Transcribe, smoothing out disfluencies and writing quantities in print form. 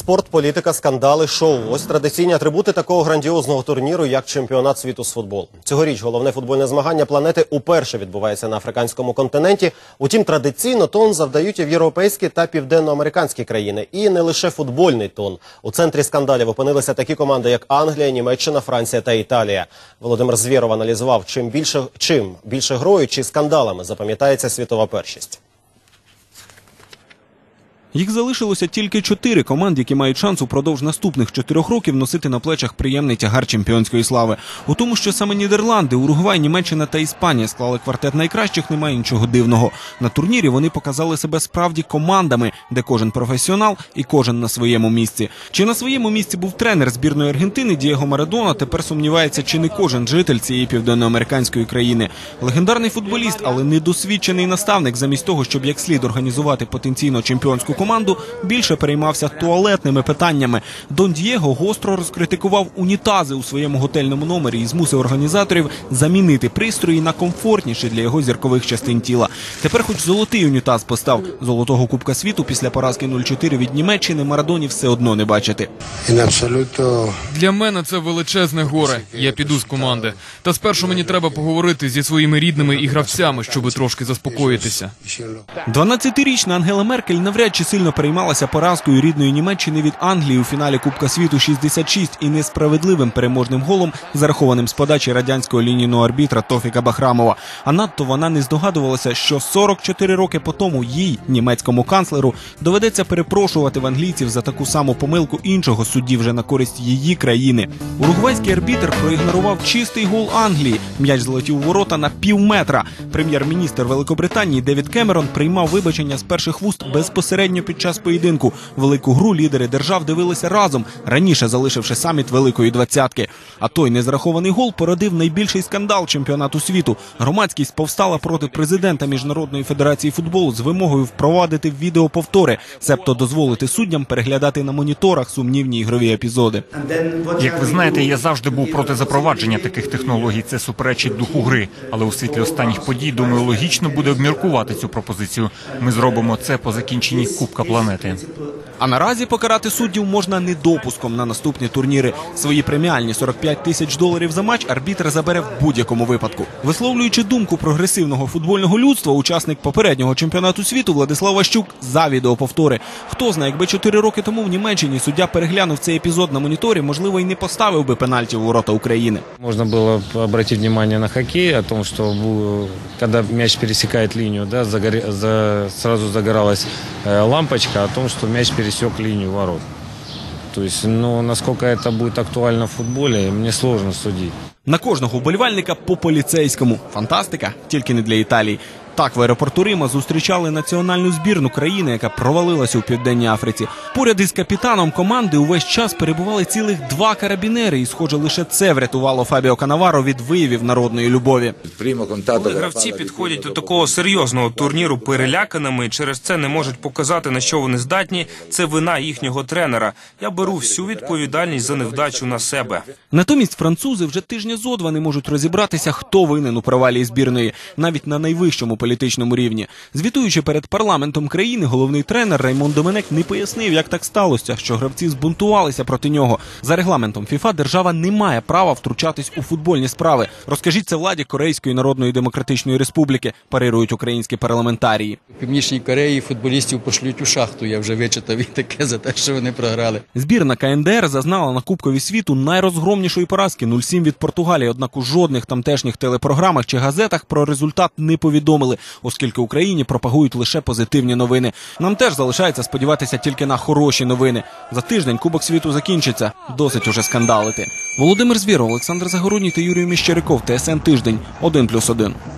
Спорт, політика, скандали, шоу. Ось традиційні атрибути такого грандіозного турніру, як чемпіонат світу з футболу. Цьогоріч головне футбольне змагання планети уперше відбувається на африканському континенті. Утім, традиційно тон завдають і в європейські та південноамериканські країни. І не лише футбольний тон. У центрі скандалів опинилися такі команди, як Англія, Німеччина, Франція та Італія. Володимир Звєров аналізував, чим більше грою чи скандалами запам'ятається світова першість. Їх залишилося тільки 4 команд, які мають шанс упродовж наступних 4 років носити на плечах приємний тягар чемпіонської слави. У тому, що саме Нідерланди, Уругвай, Німеччина та Іспанія склали квартет найкращих, немає нічого дивного. На турнірі вони показали себе справді командами, де кожен професіонал і кожен на своєму місці. Чи на своєму місці був тренер збірної Аргентини Дієго Марадона, тепер сумнівається, чи не кожен житель цієї південноамериканської країни. Легендарний футболіст, але недосвідчений наставник, замість того, щоб як слід організувати потенційно чемпіонську команду, більше переймався туалетними питаннями. Дон Дієго гостро розкритикував унітази у своєму готельному номері і змусив організаторів замінити пристрої на комфортніші для його зіркових частин тіла. Тепер хоч золотий унітаз постав. Золотого Кубка світу після поразки 0-4 від Німеччини Марадоні все одно не бачити. Для мене це величезне горе. Я піду з команди. Та спершу мені треба поговорити зі своїми рідними і гравцями, щоб трошки заспокоїтися. 12-річна Ангела Меркель навряд чи сильно переймалася поразкою рідної Німеччини від Англії у фіналі Кубка світу 66 і несправедливим переможним голом, зарахованим з подачі радянського лінійного арбітра Тофіка Бахрамова. А надто вона не здогадувалася, що 44 роки по тому їй, німецькому канцлеру, доведеться перепрошувати в англійців за таку саму помилку іншого судді вже на користь її країни. Уругвайський арбітр проігнорував чистий гол Англії. М'яч злетів у ворота на півметра. Прем'єр-міністр Великобританії Девід Кемерон приймав вибачення з перших вуст безпосередньо під час поєдинку. Велику гру лідери держав дивилися разом, раніше залишивши саміт Великої Двадцятки. А той незрахований гол породив найбільший скандал чемпіонату світу. Громадськість повстала проти президента Міжнародної федерації футболу з вимогою впровадити відеоповтори, себто дозволити суддям переглядати на моніторах сумнівні ігрові епізоди. Як ви знаєте, я завжди був проти запровадження таких технологій. Це суперечить духу гри. Але у світлі останніх подій, думаю, логічно буде обміркувати цю пропозицію. Ми зробимо це по закінченні Кубка планети. А наразі покарати суддів можна недопуском на наступні турніри. Свої преміальні $45 тисяч за матч арбітр забере в будь-якому випадку. Висловлюючи думку прогресивного футбольного людства, учасник попереднього чемпіонату світу Владислав Ващук за відеоповтори. Хто знає, якби 4 роки тому в Німеччині суддя переглянув цей епізод на моніторі, можливо, і не поставив би пенальті в ворота України. Можна було обратити увагу на хоккей, о том, що коли м'яч пересікає лінію, сразу загоралась лампочка о том, что мяч пересек линию ворот. То есть, насколько это будет актуально в футболе, мне сложно судить. На кожного вболівальника по поліцейському. Фантастика, тільки не для Італії. Так в аеропорту Рима зустрічали національну збірну країни, яка провалилася у Південній Африці. Поряд із капітаном команди увесь час перебували цілих 2 карабінери, і, схоже, лише це врятувало Фабіо Канаваро від виявів народної любові. Коли гравці підходять до такого серйозного турніру переляканими і через це не можуть показати, на що вони здатні, це вина їхнього тренера. Я беру всю відповідальність за невдачу на себе. Натомість французи вже тижня зо 2 не можуть розібратися, хто винен у провалі збірної, навіть на найвищому політичному рівні. Звітуючи перед парламентом країни, головний тренер Раймон Доменек не пояснив, як так сталося, що гравці збунтувалися проти нього. За регламентом ФІФА держава не має права втручатись у футбольні справи. Розкажіть це владі Корейської Народної Демократичної Республіки, парирують українські парламентарії. В Північній Кореї футболістів пошлють у шахту, я вже вичитав і таке за те, що вони програли. Збірна КНДР зазнала на Кубкові світу найрозгромнішої поразки 0-7 від Португалії, однак у жодних тамтешніх телепрограмах чи газетах про результат не повідомили, оскільки Україні пропагують лише позитивні новини. Нам теж залишається сподіватися тільки на хороші новини. За тиждень Кубок світу закінчиться. Досить уже скандалити. Володимир Звєров, Олександр Загородній та Юрій Міщеряков. ТСН Тиждень. 1+1.